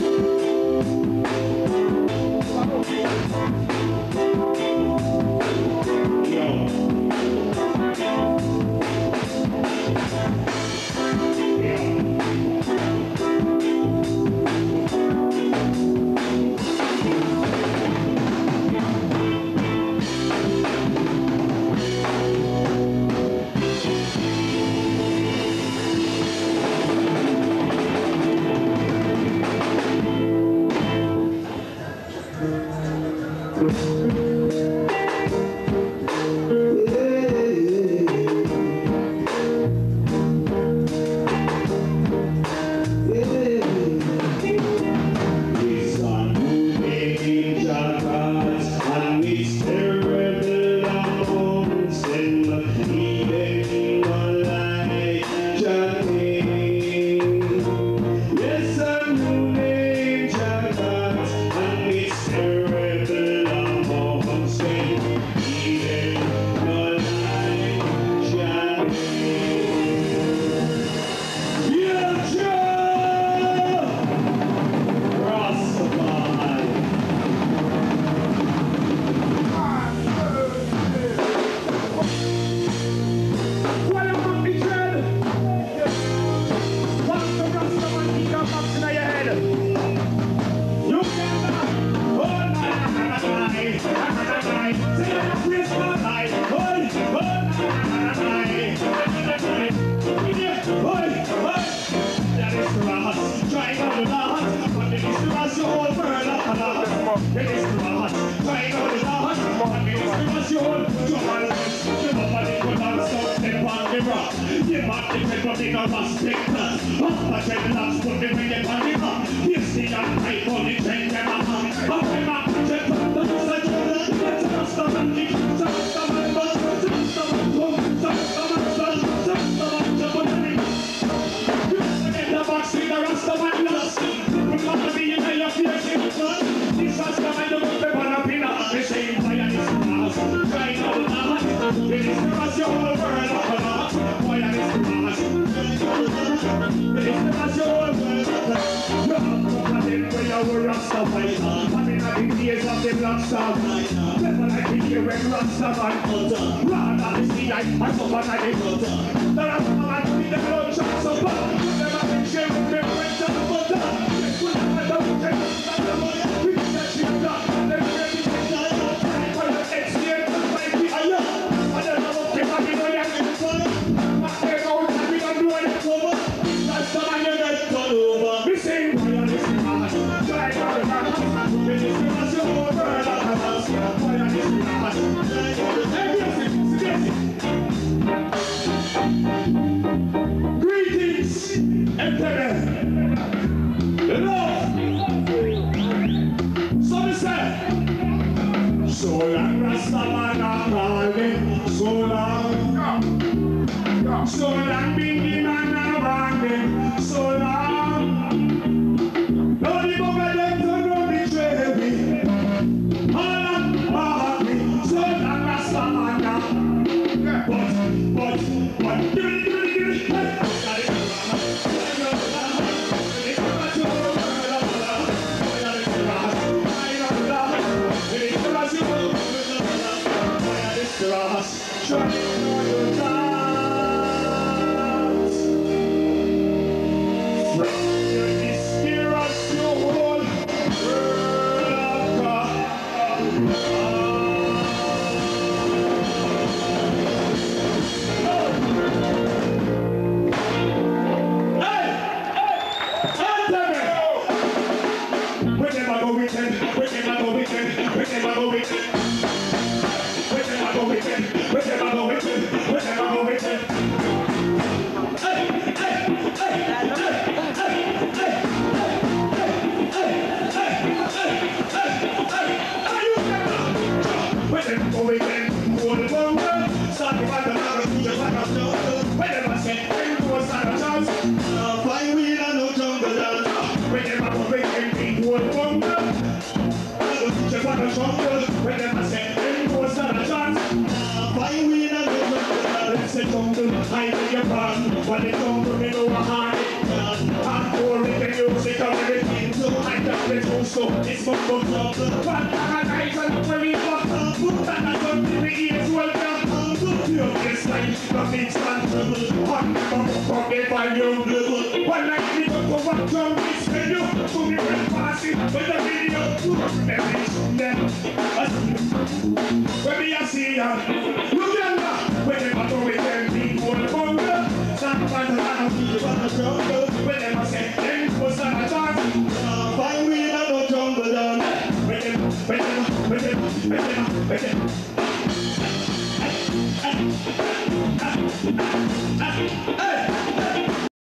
Greetings, Entebbe. Love. So we say, so long Rastaman are calling, so long Bingy man are wanting, so long. Now the bugger them to go betray me, all of me, so long Rastaman are. But, give it, hey. But it's over, we know what I'm for. I'm for the music of everything, so I so it's more for trouble. But paradise and police for trouble. And I don't think the ears will come humble. You're just like nothing stand trouble. I'm never forget by your level. One night we go to one drum, it's video. So we will pass it with the video. When we are seeing Uganda, when they battle with them people in hunger. Sometimes I don't feel about the jungle. When they must say, them was not a chance. Find me in the jungle down. With them.